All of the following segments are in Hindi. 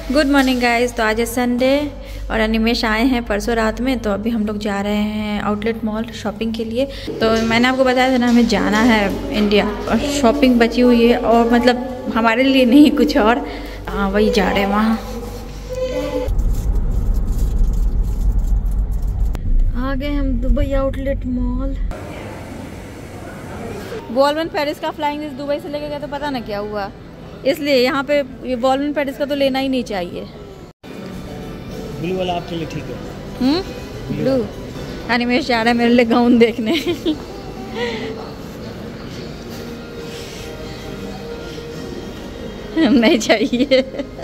Good morning guys. तो आज है संडे और अनिमेश आए हैं परसों रात में। तो अभी हम लोग जा रहे हैं आउटलेट मॉल शॉपिंग के लिए। तो मैंने आपको बताया था ना, हमें जाना है इंडिया और शॉपिंग बची हुई है, और मतलब हमारे लिए नहीं कुछ और। वही जा रहे हैं वहाँ। आ गए हम दुबई आउटलेट मॉल। वॉल्वन पेरिस का फ्लाइंग दिस दुबई से लेके गए तो पता ना क्या हुआ, इसलिए यहाँ पे ये वॉल्वन पेरिस का तो लेना ही नहीं चाहिए। ब्लू वाला आपके लिए ठीक है। ब्लू। अनिमेश जा रहा है मेरे लिए गाउन देखने। नहीं चाहिए।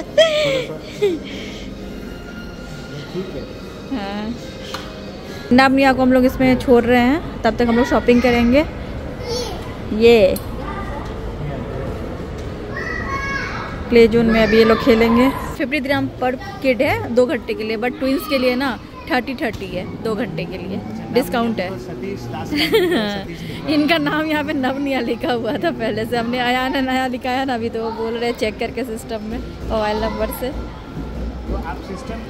ठीक है। हाँ, नामिया को हम लोग इसमें छोड़ रहे हैं, तब तक हम लोग शॉपिंग करेंगे। ये प्ले जोन में अभी ये लोग खेलेंगे। 50 दिरहम पर किड है 2 घंटे के लिए, बट ट्विंस के लिए ना 30 है 2 घंटे के लिए डिस्काउंट है। इनका नाम यहाँ पे नवनिया लिखा हुआ था पहले से, हमने आया ना नया लिखाया ना अभी, तो वो बोल रहे चेक करके सिस्टम में मोबाइल नंबर से। तो आप सिस्टम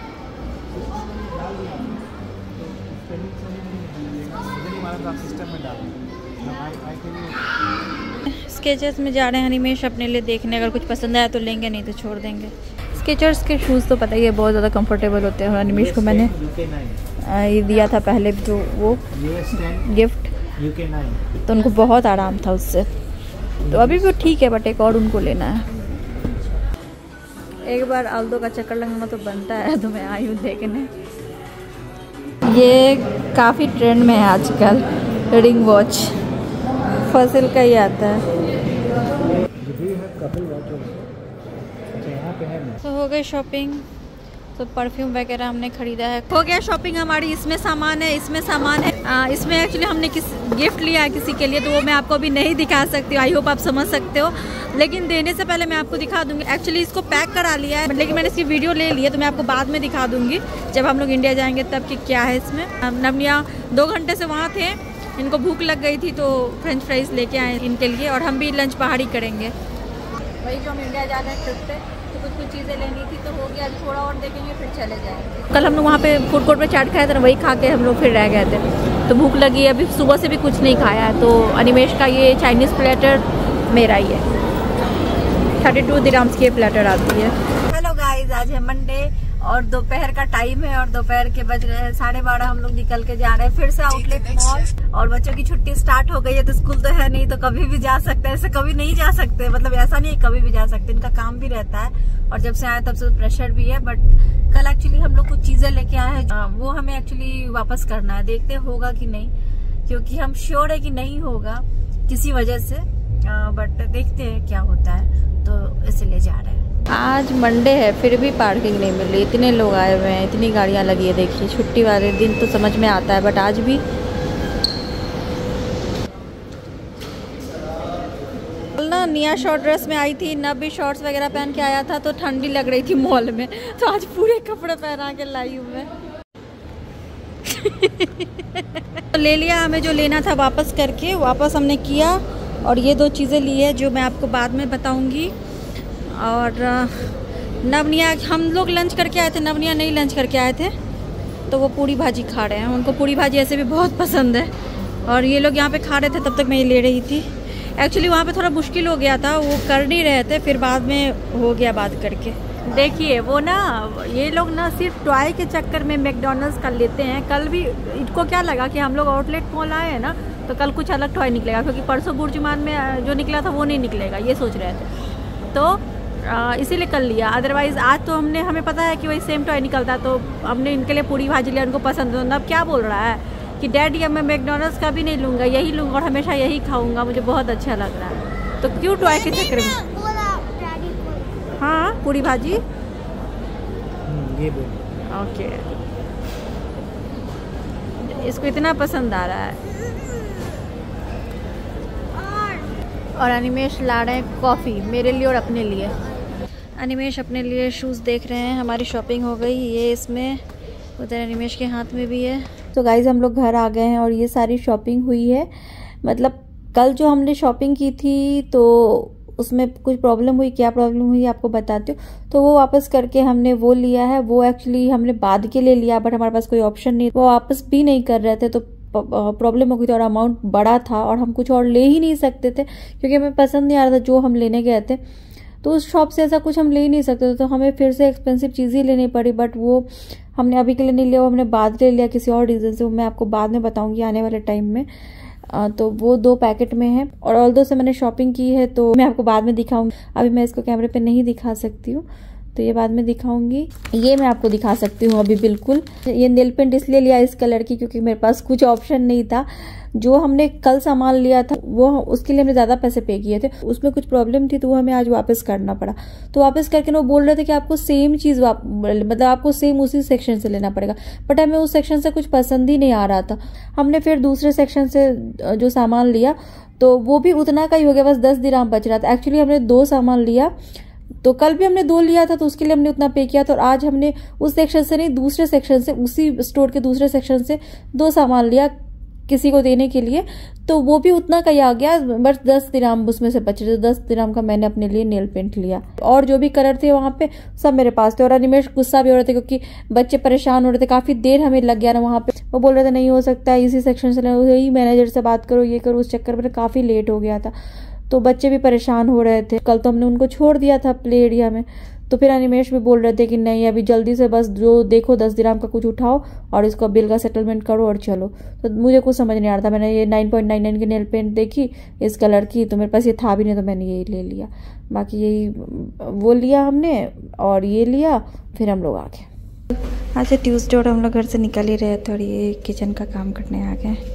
में डाल स्केचर्स में जा रहे हैं अनिमेश अपने लिए देखने, अगर कुछ पसंद आया तो लेंगे, नहीं तो छोड़ देंगे। स्केचर्स के शूज़ तो पता ही है बहुत ज़्यादा कंफर्टेबल होते हैं, और अनिमेश को मैंने ये दिया था पहले जो वो गिफ्ट, तो उनको बहुत आराम था उससे। तो अभी भी ठीक है, बट एक और उनको लेना है। एक बार अल्दो का चक्कर लगाना तो बनता है, तो मैं आई हूँ देखने। ये काफ़ी ट्रेंड में है आजकल, रिंग वॉच फसिल का ही आता है। तो हो गई शॉपिंग, तो परफ्यूम वगैरह हमने खरीदा है। हो गया शॉपिंग हमारी। इसमें सामान है, इसमें सामान है। इसमें एक्चुअली हमने गिफ्ट लिया है किसी के लिए, तो वो मैं आपको अभी नहीं दिखा सकती हूँ। आई होप आप समझ सकते हो, लेकिन देने से पहले मैं आपको दिखा दूंगी। एक्चुअली इसको पैक करा लिया है, लेकिन मैंने इसकी वीडियो ले ली है, तो मैं आपको बाद में दिखा दूंगी जब हम लोग इंडिया जाएंगे तब कि क्या है इसमें। नवनिया 2 घंटे से वहाँ थे, इनको भूख लग गई थी तो फ्रेंच फ्राइज लेके आए इनके लिए, और हम भी लंच बाहर ही करेंगे। वही जो हम इंडिया जा रहे हैं ट्रिप पे, तो कुछ चीज़ें लेनी थी तो हो गया, थोड़ा और देखेंगे फिर चले जाएंगे। कल हम लोग वहाँ पे फूड कोर्ट पे चाट खाए थे, वही खा के हम लोग फिर रह गए थे, तो भूख लगी। अभी सुबह से भी कुछ नहीं खाया है। तो अनिमेश का ये चाइनीज़ प्लेटर मेरा ही है, 32 दिरहम्स की प्लेटर आती है। हेलो गाइस, आज है मंडे और दोपहर का टाइम है, और दोपहर के बज रहे हैं 12:30। हम लोग निकल के जा रहे हैं फिर से आउटलेट मॉल, और बच्चों की छुट्टी स्टार्ट हो गई है, तो स्कूल तो है नहीं, तो कभी भी जा सकते हैं। ऐसे कभी नहीं जा सकते, मतलब ऐसा नहीं है कभी भी जा सकते, इनका काम भी रहता है, और जब से आए तब से प्रेशर भी है। बट कल एक्चुअली हम लोग कुछ चीजें लेके आए हैं, वो हमें एक्चुअली वापस करना है। देखते होगा कि नहीं, क्योंकि हम श्योर है कि नहीं होगा किसी वजह से, बट देखते हैं क्या होता है, तो इसलिए जा रहे हैं। आज मंडे है, फिर भी पार्किंग नहीं मिल रही। इतने लोग आए हुए हैं, इतनी गाड़ियां लगी है। देखिए छुट्टी वाले दिन तो समझ में आता है, बट आज भी। ना निया शॉर्ट ड्रेस में आई थी, नब भी शॉर्ट्स वगैरह पहन के आया था, तो ठंडी लग रही थी मॉल में, तो आज पूरे कपड़े पहना के लाई हूँ मैं। तो ले लिया हमें जो लेना था, वापस करके वापस हमने किया, और ये 2 चीज़ें ली है जो मैं आपको बाद में बताऊंगी। और नवनिया, हम लोग लंच करके आए थे, नवनिया नहीं लंच करके आए थे, तो वो पूरी भाजी खा रहे हैं। उनको पूरी भाजी ऐसे भी बहुत पसंद है, और ये लोग यहाँ पे खा रहे थे, तब तक मैं ये ले रही थी। एक्चुअली वहाँ पे थोड़ा मुश्किल हो गया था, वो कर नहीं रहे थे, फिर बाद में हो गया बात करके। देखिए वो ना, ये लोग ना सिर्फ टॉय के चक्कर में मैकडॉनल्ड्स कर लेते हैं। कल भी इनको क्या लगा कि हम लोग आउटलेट मॉल आए हैं ना, तो कल कुछ अलग टॉय निकलेगा, क्योंकि परसों बुर्जुमान में जो निकला था वो नहीं निकलेगा, ये सोच रहे थे, तो इसीलिए कर लिया। अदरवाइज़ आज तो हमें पता है कि वही सेम टॉय निकलता, तो हमने इनके लिए पूरी भाजी लिया, उनको पसंद है। अब क्या बोल रहा है कि डैडी अब मैं मैकडॉनल्ड्स का भी नहीं लूँगा, यही लूँगा और हमेशा यही खाऊँगा, मुझे बहुत अच्छा लग रहा है। तो क्यों टॉय के चक्कर में? हाँ, पूरी भाजी। ये बोल। ओके, इसको इतना पसंद आ रहा है। और अनिमेश ला रहे हैं कॉफ़ी मेरे लिए और अपने लिए। अनिमेश अपने लिए शूज़ देख रहे हैं। हमारी शॉपिंग हो गई, ये इसमें, उधर अनिमेश के हाथ में भी है। तो गाइज़ हम लोग घर आ गए हैं, और ये सारी शॉपिंग हुई है। मतलब कल जो हमने शॉपिंग की थी तो उसमें कुछ प्रॉब्लम हुई, क्या प्रॉब्लम हुई आपको बताती हूँ। तो वो वापस करके हमने वो लिया है, वो एक्चुअली हमने बाद के लिए लिया, बट हमारे पास कोई ऑप्शन नहीं, वो वापस भी नहीं कर रहे थे, तो प्रॉब्लम हो गई थी और अमाउंट बड़ा था और हम कुछ और ले ही नहीं सकते थे क्योंकि हमें पसंद नहीं आ रहा था जो हम लेने गए थे। तो उस शॉप से ऐसा कुछ हम ले ही नहीं सकते थे, तो हमें फिर से एक्सपेंसिव चीज़ ही लेनी पड़ी, बट वो हमने अभी के लिए नहीं लिया, वो हमने बाद ले लिया किसी और रीज़न से, वो मैं आपको बाद में बताऊंगी आने वाले टाइम में। तो वो 2 पैकेट में है और ऑल्दो से मैंने शॉपिंग की है तो मैं आपको बाद में दिखाऊंगी, अभी मैं इसको कैमरे पे नहीं दिखा सकती हूँ, तो ये बाद में दिखाऊंगी। ये मैं आपको दिखा सकती हूँ अभी बिल्कुल। ये नेल पेंट इसलिए लिया इस कलर की क्योंकि मेरे पास कुछ ऑप्शन नहीं था। जो हमने कल सामान लिया था वो उसके लिए हमने ज़्यादा पैसे पे किए थे, उसमें कुछ प्रॉब्लम थी तो वो हमें आज वापस करना पड़ा। तो वापस करके वो बोल रहे थे कि आपको सेम चीज़ मतलब आपको सेम उसी सेक्शन से लेना पड़ेगा, बट हमें उस सेक्शन से कुछ पसंद ही नहीं आ रहा था। हमने फिर दूसरे सेक्शन से जो सामान लिया तो वो भी उतना का ही हो गया, बस 10 दिरहम बच रहा था। एक्चुअली हमने 2 सामान लिया, तो कल भी हमने 2 लिया था तो उसके लिए हमने उतना पे किया था, और आज हमने उस सेक्शन से नहीं दूसरे सेक्शन से, उसी स्टोर के दूसरे सेक्शन से 2 सामान लिया किसी को देने के लिए, तो वो भी उतना का ही आ गया, बस 10 दिरहम उसमें से बच रहे थे। 10 दिरहम का मैंने अपने लिए नेल पेंट लिया और जो भी कलर थे वहाँ पे सब मेरे पास थे। और अनिमेश गुस्सा भी हो रहे थे क्योंकि बच्चे परेशान हो रहे थे, काफी देर हमें लग गया ना वहाँ पे। वो बोल रहे थे नहीं हो सकता है इसी सेक्शन से, यही मैनेजर से बात करो, ये करो, उस चक्कर में काफी लेट हो गया था, तो बच्चे भी परेशान हो रहे थे। कल तो हमने उनको छोड़ दिया था प्ले एरिया में, तो फिर अनिमेश भी बोल रहे थे कि नहीं अभी जल्दी से बस जो देखो 10 दिरहम का कुछ उठाओ और इसको बिल का सेटलमेंट करो और चलो। तो मुझे कुछ समझ नहीं आ रहा था, मैंने ये 9.99 की नेल पेंट देखी इस कलर की, तो मेरे पास ये था भी नहीं तो मैंने यही ले लिया। बाकी यही वो लिया हमने और ये लिया, फिर हम लोग आ गए। आज से ट्यूसडे और हम लोग घर से निकल ही रहे थे और ये किचन का काम करने आ गए।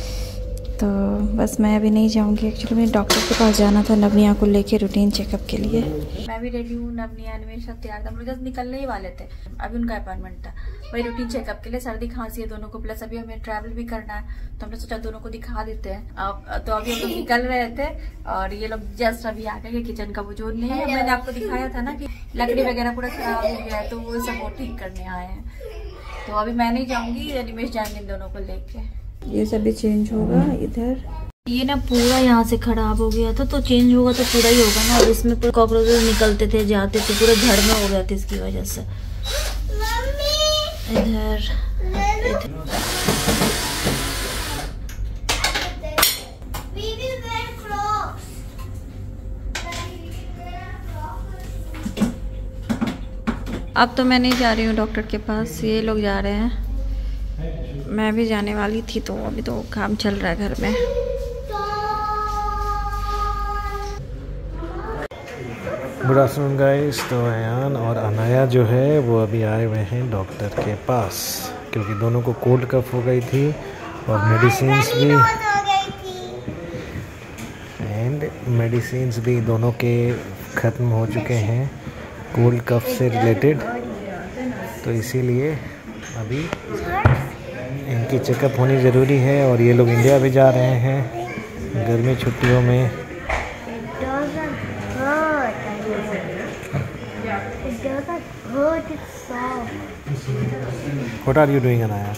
तो बस मैं अभी नहीं जाऊंगी, एक्चुअली मुझे डॉक्टर के पास जाना था नवनिया को लेके रूटीन चेकअप के लिए। मैं भी रेडी हूँ, नवनिया अनिमेश सब तैयार था, हम लोग जस्ट निकलने ही वाले थे, अभी उनका अपॉइंटमेंट था वही रूटीन चेकअप के लिए। सर्दी खांसी है दोनों को, प्लस अभी हमें ट्रैवल भी करना है, तो हमने सोचा दोनों को दिखा देते हैं। तो अभी हम लोग निकल रहे थे और ये लोग जस्ट अभी आ गए किचन का वो जो नहीं है, मैंने आपको दिखाया था ना कि लकड़ी वगैरह पूरा खराब हो गया है, तो वो सब वो ठीक करने आए हैं। तो अभी मैं नहीं जाऊंगी, अनिमेश जाएंगे इन दोनों को लेके। ये सब भी चेंज होगा इधर, ये ना पूरा यहाँ से खराब हो गया था, तो चेंज होगा तो पूरा ही होगा ना। इसमें पूरे कॉकरोचेस निकलते थे जाते थे, पूरे घर में हो गया था इसकी वजह से। इधर अब तो मैं नहीं जा रही हूँ डॉक्टर के पास, ये लोग जा रहे हैं, मैं भी जाने वाली थी, तो अभी तो काम चल रहा है घर में। Good afternoon guys. तो अयान और अनाया जो है वो अभी आए हुए हैं डॉक्टर के पास, क्योंकि दोनों को कोल्ड कफ हो गई थी और मेडिसिन्स भी दोनों के ख़त्म हो चुके हैं कोल्ड कफ से रिलेटेड, तो इसीलिए अभी इनकी चेकअप होनी ज़रूरी है। और ये लोग इंडिया भी जा रहे हैं गर्मी छुट्टियों में। What are you doing, Anaya?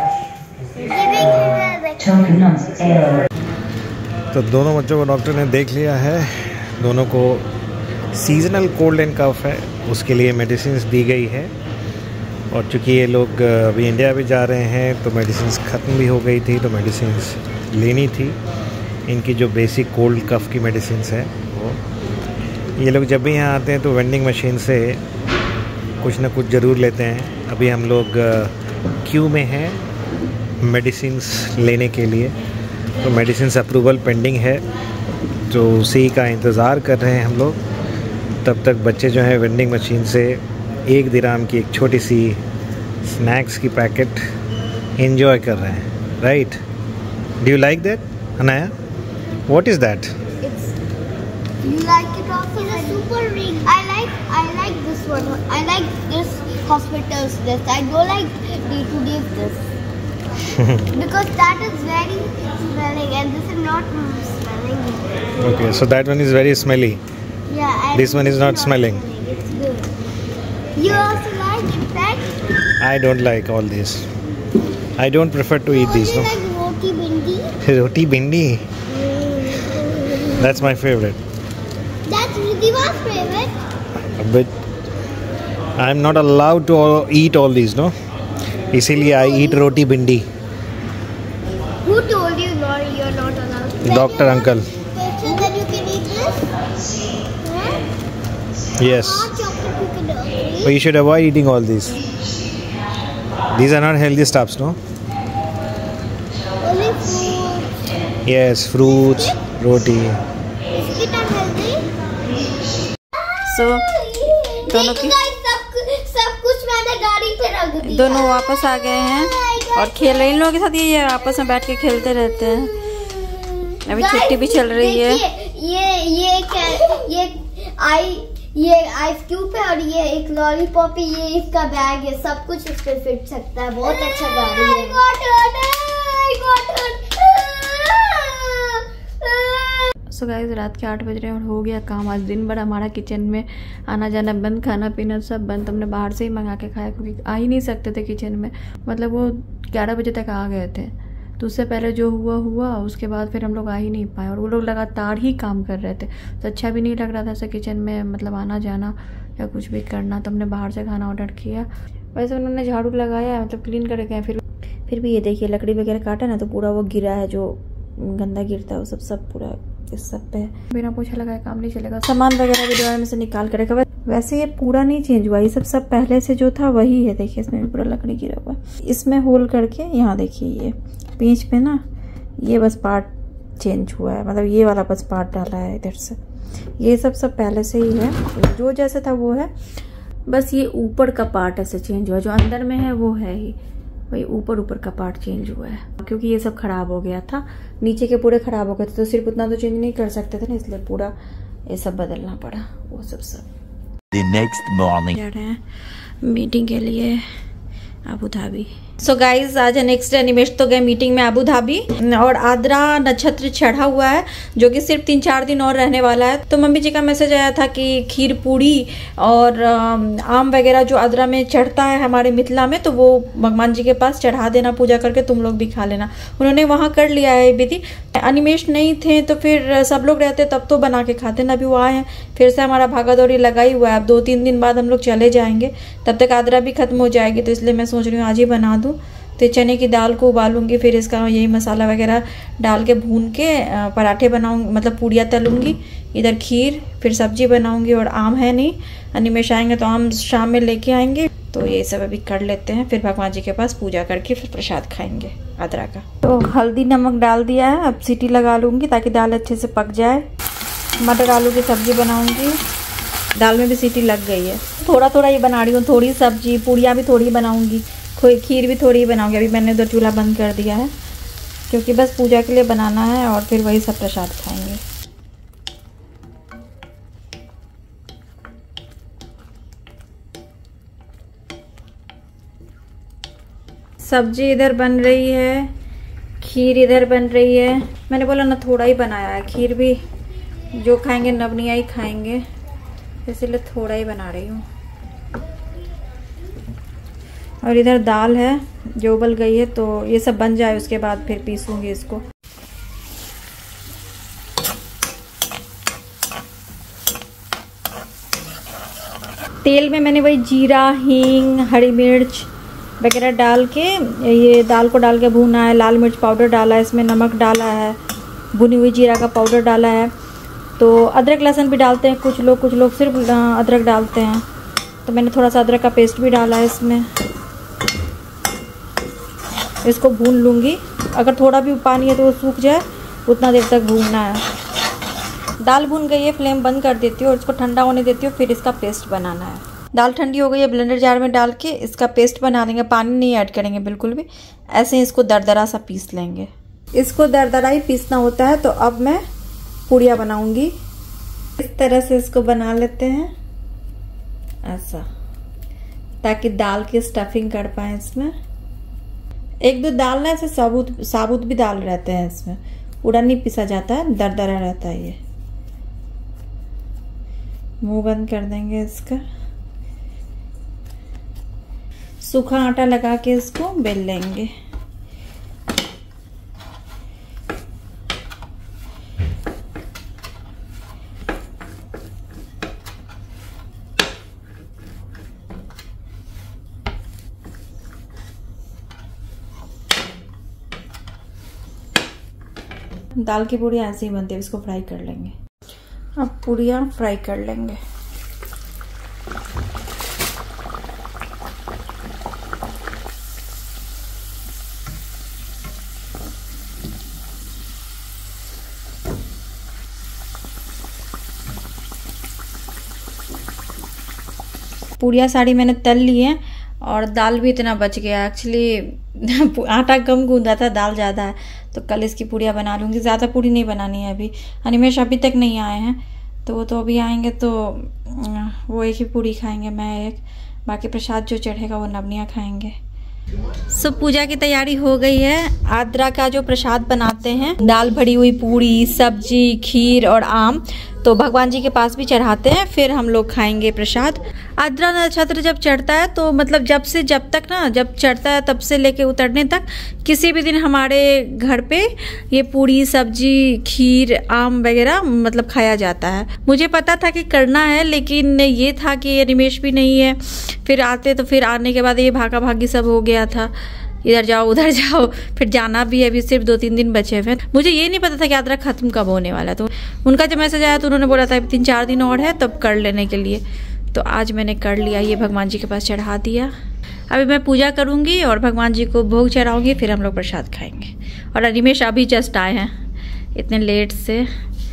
तो दोनों बच्चों को डॉक्टर ने देख लिया है, दोनों को सीजनल कोल्ड एंड कफ है, उसके लिए मेडिसिन दी गई है। और चूँकि ये लोग अभी इंडिया भी जा रहे हैं तो मेडिसिन ख़त्म भी हो गई थी, तो मेडिसिन लेनी थी। इनकी जो बेसिक कोल्ड कफ की मेडिसिन है वो, ये लोग जब भी यहाँ आते हैं तो वेंडिंग मशीन से कुछ ना कुछ ज़रूर लेते हैं। अभी हम लोग क्यू में हैं मेडिसिन लेने के लिए, तो मेडिसिन अप्रूवल पेंडिंग है, तो उसी का इंतज़ार कर रहे हैं हम लोग। तब तक बच्चे जो हैं वेंडिंग मशीन से 1 दिरहम की एक छोटी सी स्नैक्स की पैकेट एंजॉय कर रहे हैं, right? Do you like that, Anaya? What is that? You like it also? It's a super ring. I like this one. I like this hospital's this. I don't like day-to-day this. Because that is very smelling and this is not smelling. Okay, so that one is very smelly. Yeah. This one is not smelling. It's good. You also like it, right? I don't like all this. I don't prefer to eat these. No? Like roti bindi? Roti bindi? That's my favorite. That favorite? But I'm not allowed to eat all these, no? इसीलिए I eat roti bindi. Who told you you're not allowed? Doctor uncle. So then you can eat this? Huh? Yes. Chocolate you can eat. But you should avoid eating all these. These are not healthy stuffs, no? Only fruits. Yes, fruits, roti. Is it unhealthy? So दोनों की सब कुछ मैंने गाड़ी पे रख दिया। दोनों वापस आ गए हैं और खेल रहे हैं। इन लोगों के साथ ये आपस में बैठ के खेलते रहते हैं। अभी छुट्टी भी चल रही है। ये आइस क्यूब है और ये एक लॉलीपॉप है, ये इसका बैग है, सब कुछ उस पे फिट सकता है। बहुत अच्छा गाड़ी है। सो गाइस रात के 8 बज रहे हैं और हो गया काम। आज दिन भर हमारा किचन में आना जाना बंद, खाना पीना सब बंद। हमने बाहर से ही मंगा के खाया क्योंकि आ ही नहीं सकते थे किचन में। मतलब वो 11 बजे तक आ गए थे, तो उससे पहले जो हुआ उसके बाद फिर हम लोग आ ही नहीं पाए। और वो लोग लगातार ही काम कर रहे थे, तो अच्छा भी नहीं लग रहा था ऐसा किचन में मतलब आना जाना या कुछ भी करना। तो हमने बाहर से खाना ऑर्डर किया। वैसे उन्होंने झाड़ू लगाया, मतलब क्लीन करके गए। फिर भी ये देखिए लकड़ी वगैरह काटा ना, तो पूरा वो गिरा है, जो गंदा गिरता है वो सब पूरा इस सब पे। बिना पोछा लगाए काम नहीं चलेगा। सामान वगैरह भी ड्रायर में से निकाल कर रखा। वैसे ये पूरा नहीं चेंज हुआ, ये सब पहले से जो था वही है। देखिए इसमें भी पूरा लकड़ी गिरा हुआ है। इसमें होल करके यहाँ देखिए ये पेंच पे ना ये बस पार्ट चेंज हुआ है, मतलब ये वाला बस पार्ट डाला है इधर से। ये सब पहले से ही है, जो जैसे था वो है। बस ये ऊपर का पार्ट ऐसे चेंज हुआ, जो अंदर में है वो है ही वही। ऊपर का पार्ट चेंज हुआ है क्योंकि ये सब खराब हो गया था। नीचे के पूरे खराब हो गए थे, तो सिर्फ उतना तो चेंज नहीं कर सकते थे ना, इसलिए पूरा ये सब बदलना पड़ा। वो सब The next morning. जा रहे हैं मीटिंग के लिए अबू धाबी। सो गाइज आज नेक्स्ट डे निमेश तो गए मीटिंग में अबू धाबी, और आद्रा नक्षत्र चढ़ा हुआ है जो कि सिर्फ 3-4 दिन और रहने वाला है। तो मम्मी जी का मैसेज आया था कि खीर पूड़ी और आम वगैरह जो आद्रा में चढ़ता है हमारे मिथिला में, तो वो भगवान जी के पास चढ़ा देना पूजा करके, तुम लोग भी खा लेना। उन्होंने वहाँ कर लिया है विधि। अनिमेश नहीं थे तो फिर सब लोग रहते तब तो बना के खाते ना। अभी वो आए हैं, फिर से हमारा भागा दौड़ी लगा ही हुआ है। अब 2-3 दिन बाद हम लोग चले जाएंगे, तब तक आद्रा भी खत्म हो जाएगी। तो इसलिए मैं सोच रही हूँ आज ही बना दूँ। तो चने की दाल को उबालूंगी, फिर इसका यही मसाला वगैरह डाल के भून के पराठे बनाऊंगी, मतलब पूड़ियाँ तलूंगी। इधर खीर, फिर सब्जी बनाऊंगी। और आम है नहीं, अनिमेश आएंगे तो आम शाम में लेके आएंगे। तो ये सब अभी कर लेते हैं, फिर भगवान जी के पास पूजा करके फिर प्रसाद खाएंगे आद्रा का। तो हल्दी नमक डाल दिया है, अब सीटी लगा लूँगी ताकि दाल अच्छे से पक जाए। मटर आलू की सब्जी बनाऊँगी, दाल में भी सीटी लग गई है। थोड़ा ये बना रही हूँ, थोड़ी सब्जी, पूड़ियाँ भी थोड़ी बनाऊँगी, खीर भी थोड़ी बनाऊँगी। अभी मैंने उधर चूल्हा बंद कर दिया है क्योंकि बस पूजा के लिए बनाना है और फिर वही सब प्रसाद खाएंगे। सब्जी इधर बन रही है, खीर इधर बन रही है। मैंने बोला ना थोड़ा ही बनाया है, खीर भी जो खाएंगे नवनिया ही खाएंगे, इसलिए थोड़ा ही बना रही हूँ। और इधर दाल है जो उबल गई है, तो ये सब बन जाए उसके बाद फिर पीसूंगी इसको। तेल में मैंने वही जीरा, हींग, हरी मिर्च वगैरह डाल के ये दाल को डाल के भूना है। लाल मिर्च पाउडर डाला है, इसमें नमक डाला है, भुनी हुई जीरा का पाउडर डाला है। तो अदरक लहसुन भी डालते हैं कुछ लोग सिर्फ अदरक डालते हैं। तो मैंने थोड़ा सा अदरक का पेस्ट भी डाला है इसमें। इसको भून लूँगी, अगर थोड़ा भी पानी है तो वो सूख जाए, उतना देर तक भूनना है। दाल भून गई है, फ्लेम बंद कर देती हूँ और इसको ठंडा होने देती हूँ, फिर इसका पेस्ट बनाना है। दाल ठंडी हो गई है, ब्लेंडर जार में डाल के इसका पेस्ट बना देंगे। पानी नहीं ऐड करेंगे बिल्कुल भी, ऐसे ही इसको दरदरा सा पीस लेंगे। इसको दरदरा ही पीसना होता है। तो अब मैं पूड़ियाँ बनाऊंगी। इस तरह से इसको बना लेते हैं ऐसा, ताकि दाल की स्टफिंग कर पाए इसमें। 1-2 दाल ना ऐसे साबुत भी दाल रहते हैं इसमें, पूरा नहीं पिसा जाता है, दरदरा रहता है ये। मुंह बंद कर देंगे इसका। सूखा आटा लगा के इसको बेल लेंगे। दाल की पूड़ियाँ ऐसे ही बनती है, इसको फ्राई कर लेंगे। अब पूड़ियाँ फ्राई कर लेंगे। पूड़ियाँ सारी मैंने तल ली है और दाल भी इतना बच गया। एक्चुअली आटा कम गूंदा था, दाल ज़्यादा है, तो कल इसकी पूड़ियाँ बना लूँगी। ज़्यादा पूड़ी नहीं बनानी है अभी। अनिमेश अभी तक नहीं आए हैं, तो वो तो अभी आएंगे तो वो एक ही पूड़ी खाएंगे, मैं एक, बाकी प्रसाद जो चढ़ेगा वो नवनिया खाएंगे। सब पूजा की तैयारी हो गई है। आद्रा का जो प्रसाद बनाते हैं, दाल भरी हुई पूड़ी, सब्जी, खीर और आम, तो भगवान जी के पास भी चढ़ाते हैं, फिर हम लोग खाएंगे प्रसाद। आद्रा नक्षत्र जब चढ़ता है तो मतलब जब तक ना, जब चढ़ता है तब से लेके उतरने तक किसी भी दिन हमारे घर पे ये पूड़ी, सब्जी, खीर, आम वगैरह मतलब खाया जाता है। मुझे पता था कि करना है, लेकिन ये था कि निमेश भी नहीं है, फिर आते तो फिर आने के बाद ये भागा भागी सब हो गया था, इधर जाओ उधर जाओ, फिर जाना भी है। अभी सिर्फ 2-3 दिन बचे हुए। मुझे ये नहीं पता था कि आद्रा खत्म कब होने वाला है, तो उनका जब मैसेज आया तो उन्होंने बोला था 3-4 दिन और है तब कर लेने के लिए, तो आज मैंने कर लिया। ये भगवान जी के पास चढ़ा दिया। अभी मैं पूजा करूँगी और भगवान जी को भोग चढ़ाऊँगी, फिर हम लोग प्रसाद खाएँगे। और अनिमेश अभी जस्ट आए हैं इतने लेट से।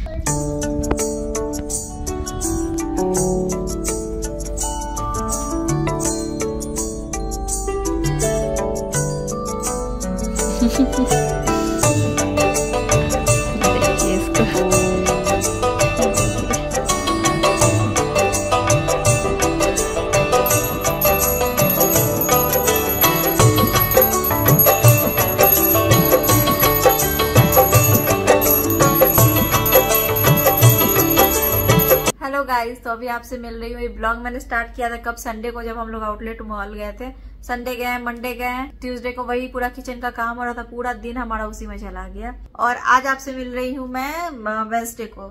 देखिए इसको। हेलो गाइस, तो अभी आपसे मिल रही हूँ। ये ब्लॉग मैंने स्टार्ट किया था कब, संडे को, जब हम लोग आउटलेट मॉल गए थे। संडे गए, मंडे गए, ट्यूसडे को वही पूरा किचन का काम हो रहा था, पूरा दिन हमारा उसी में चला गया। और आज आपसे मिल रही हूँ मैं वेंसडे को।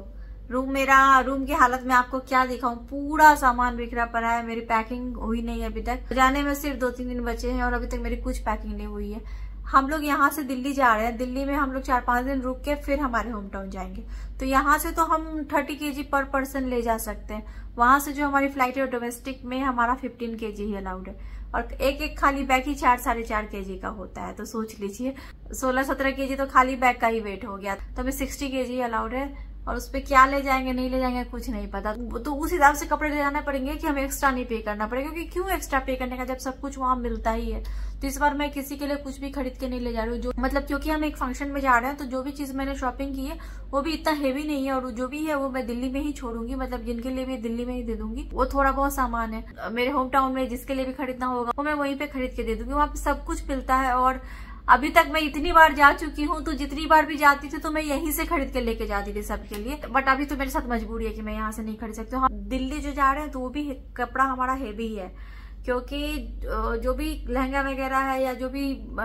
रूम की हालत में आपको क्या दिखाऊं, पूरा सामान बिखरा पड़ा है। मेरी पैकिंग हुई नहीं है अभी तक, जाने में सिर्फ 2-3 दिन बचे हैं और अभी तक मेरी कुछ पैकिंग नहीं हुई है। हम लोग यहाँ से दिल्ली जा रहे हैं, दिल्ली में हम लोग 4-5 दिन रुक के फिर हमारे होम टाउन जाएंगे। तो यहाँ से तो हम 30 kg पर पर्सन ले जा सकते हैं। वहां से जो हमारी फ्लाइट है डोमेस्टिक में हमारा 15 kg ही अलाउड है, और एक खाली बैग ही 4-4.5 kg का होता है। तो सोच लीजिए 16-17 kg तो खाली बैग का ही वेट हो गया। तो हमें 60 kg अलाउड है, और उस पर क्या ले जाएंगे नहीं ले जाएंगे कुछ नहीं पता। तो उस हिसाब से कपड़े ले जाना पड़ेंगे कि हमें एक्स्ट्रा नहीं पे करना पड़ेगा, क्योंकि क्यों एक्स्ट्रा पे करने का जब सब कुछ वहां मिलता ही है। तो इस बार मैं किसी के लिए कुछ भी खरीद के नहीं ले जा रही हूँ, जो मतलब क्योंकि हम एक फंक्शन में जा रहे हैं, तो जो भी चीज मैंने शॉपिंग की है वो भी इतना हेवी नहीं है, और जो भी है वो मैं दिल्ली में ही छोड़ूंगी, मतलब जिनके लिए भी दिल्ली में ही दे दूंगी। वो थोड़ा बहुत सामान है मेरे होम टाउन में, जिसके लिए भी खरीदना होगा वो मैं वहीं पे खरीद के दे दूंगी। वहाँ पे सब कुछ मिलता है, और अभी तक मैं इतनी बार जा चुकी हूँ, तो जितनी बार भी जाती थी तो मैं यहीं से खरीद के लेके जाती थी सबके लिए। बट अभी तो मेरे साथ मजबूरी है कि मैं यहाँ से नहीं खरीद सकती हूँ। दिल्ली जो जा रहे हैं तो वो भी कपड़ा हमारा हेवी है, क्योंकि जो भी लहंगा वगैरह है या जो भी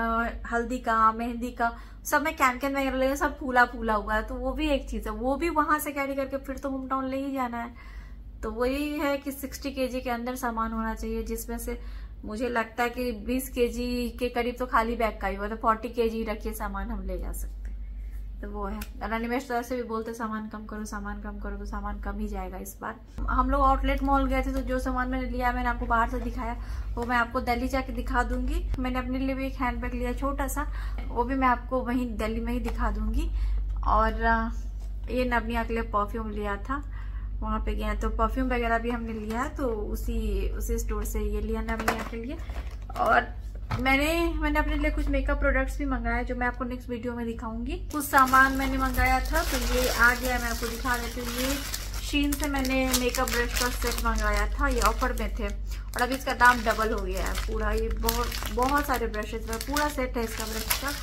हल्दी का, मेहंदी का, सब में कैन वगैरह ले, सब फूला फूला हुआ है। तो वो भी एक चीज है, वो भी वहां से कैरी करके फिर तो होम टाउन ले ही जाना है। तो वही है कि 60 kg के अंदर सामान होना चाहिए, जिसमें से मुझे लगता है कि 20 kg के करीब तो खाली बैग का ही हुआ, तो 40 kg रखिए सामान हम ले जा सकते हैं। तो वो है। और अनिमेश तो ऐसे भी बोलते सामान कम करो, सामान कम करो, तो सामान कम ही जाएगा इस बार। हम लोग आउटलेट मॉल गए थे, तो जो सामान मैंने लिया मैंने आपको बाहर से दिखाया, वो मैं आपको दिल्ली जाके दिखा दूंगी। मैंने अपने लिए भी एक हैंडबैग लिया छोटा सा, वो भी मैं आपको वहीं दिल्ली में ही दिखा दूंगी। और ये नवनिया के लिए परफ्यूम लिया था, वहाँ पे गया तो परफ्यूम वगैरह भी हमने लिया है, तो उसी स्टोर से ये लिया नवनिया के लिए। और मैंने अपने लिए कुछ मेकअप प्रोडक्ट्स भी मंगाया, जो मैं आपको नेक्स्ट वीडियो में दिखाऊंगी। कुछ सामान मैंने मंगाया था, तो ये आ गया, मैं आपको दिखा देती हूँ। ये शीन से मैंने मेकअप ब्रश का सेट मंगाया था, ये ऑफर में थे, और अभी इसका दाम डबल हो गया है पूरा। ये बहुत सारे ब्रशेज है, पूरा सेट है इसका ब्रश का।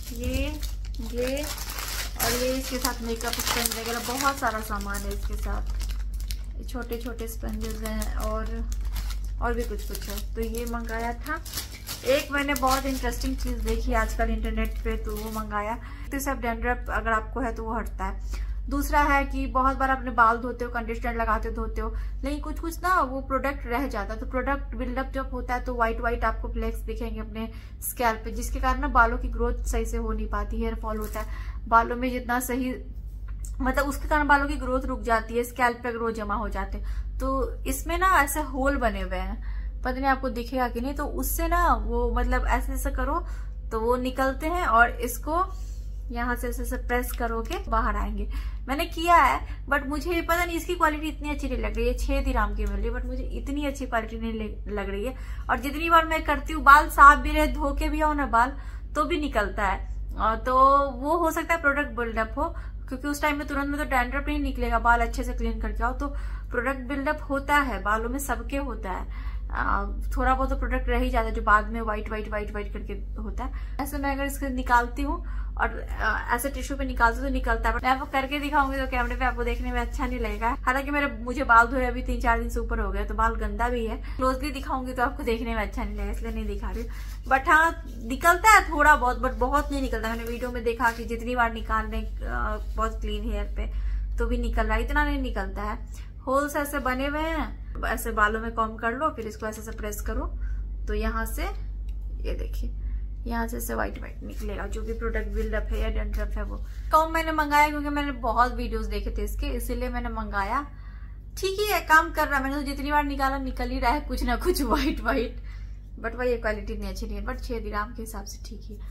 ये और ये इसके साथ मेकअप स्पंज वगैरह, बहुत सारा सामान है इसके साथ। छोटे छोटे स्पंजेस हैं और भी कुछ है, तो ये मंगाया था। एक मैंने बहुत इंटरेस्टिंग चीज देखी आजकल इंटरनेट पे, तो वो मंगाया। तो सब डैंड्रफ अगर आपको है तो वो हटता है। दूसरा है कि बहुत बार अपने बाल धोते हो, कंडीशनर लगाते धोते हो, लेकिन कुछ कुछ ना वो प्रोडक्ट रह जाता है, तो प्रोडक्ट बिल्डअप जब होता है तो व्हाइट व्हाइट आपको फ्लेक्स दिखेंगे अपने स्कैल्प पे, जिसके कारण ना बालों की ग्रोथ सही से हो नहीं पाती, हेयर फॉल होता है बालों में जितना सही, मतलब उसके कारण बालों की ग्रोथ रुक जाती है, स्कैल्प पे ग्रोथ जमा हो जाते हैं। तो इसमें ना ऐसे होल बने हुए हैं, पता नहीं आपको दिखेगा कि नहीं, तो उससे ना वो मतलब ऐसे ऐसे करो तो वो निकलते हैं और इसको यहाँ से ऐसे प्रेस करोगे बाहर आएंगे। मैंने किया है बट मुझे पता नहीं इसकी क्वालिटी इतनी अच्छी नहीं लग रही है, 6 दिरहम की मिल रही है बट मुझे इतनी अच्छी क्वालिटी नहीं लग रही है। और जितनी बार मैं करती हूँ बाल साफ भी रहे, धो के भी आओ ना बाल तो भी निकलता है, तो वो हो सकता है प्रोडक्ट बिल्डअप हो, क्योंकि उस टाइम में तुरंत में तो डैंड्रफ नहीं निकलेगा, बाल अच्छे से क्लीन करके आओ, तो प्रोडक्ट बिल्डअप होता है, बालों में सबके होता है, थोड़ा बहुत तो प्रोडक्ट रह ही जाता है जो बाद में व्हाइट व्हाइट व्हाइट व्हाइट करके होता है। ऐसे मैं अगर इसको निकालती हूँ और ऐसे टिश्यू पे निकालती हूँ तो निकलता है, मैं आपको करके दिखाऊंगी तो कैमरे पे आपको देखने में अच्छा नहीं लगेगा। हालांकि मुझे बाल धोए अभी 3-4 दिन से ऊपर हो गया तो बाल गंदा भी है, क्लोजली दिखाऊंगी तो आपको देखने में अच्छा नहीं लगेगा, इसलिए नहीं दिखा रही हूँ। बट हाँ निकलता है थोड़ा बहुत, बट बहुत नहीं निकलता। मैंने वीडियो में देखा कि जितनी बार निकालने बहुत क्लीन हेयर पे तो भी निकल रहा है, इतना नहीं निकलता है। होल्स ऐसे बने हुए हैं, ऐसे बालों में कॉम्ब कर लो, फिर इसको ऐसे प्रेस करो तो यहाँ से ये देखिए यहाँ से व्हाइट व्हाइट निकलेगा, जो भी प्रोडक्ट बिल्डअप है या डैंड्रफ है वो। कॉम्ब मैंने मंगाया क्योंकि मैंने बहुत वीडियोस देखे थे इसके, इसीलिए मैंने मंगाया। ठीक ही है, काम कर रहा है, मैंने तो जितनी बार निकाला निकल ही रहा है कुछ ना कुछ व्हाइट व्हाइट, बट वही क्वालिटी इतनी अच्छी नहीं है, बट 6 दिरहम के हिसाब से ठीक ही।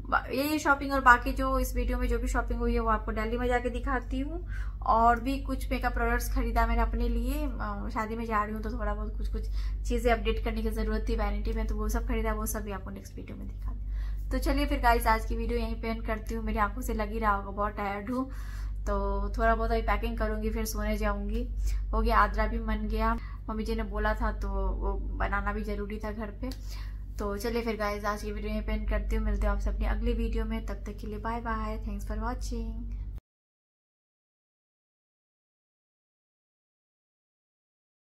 यही शॉपिंग और बाकी जो इस वीडियो में जो भी शॉपिंग हुई है वो आपको दिल्ली में जाके दिखाती हूँ। और भी कुछ मेकअप प्रोडक्ट्स खरीदा मैंने अपने लिए, शादी में जा रही हूँ तो थोड़ा बहुत कुछ चीजें अपडेट करने की जरूरत थी वैनिटी में, तो वो सब खरीदा, वो सब भी आपको नेक्स्ट वीडियो में दिखा। तो चलिए फिर गाइस आज की वीडियो यहीं पे एंड करती हूँ। मेरी आंखों से लग ही रहा होगा बहुत टायर्ड हूँ, तो थोड़ा बहुत अभी पैकिंग करूंगी फिर सोने जाऊंगी। हो गया, आद्रा भी मन गया, मम्मी जी ने बोला था तो वो बनाना भी जरूरी था घर पे। तो चलिए फिर गाइस आज की वीडियो यहीं पे एंड करती हूँ, मिलते हैं आपसे अपनी अगली वीडियो में, तब तक के लिए bye bye, thanks for watching.